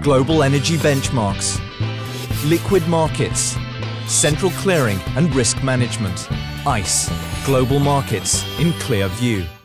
global energy benchmarks, liquid markets, central clearing and risk management. ICE, global markets in clear view.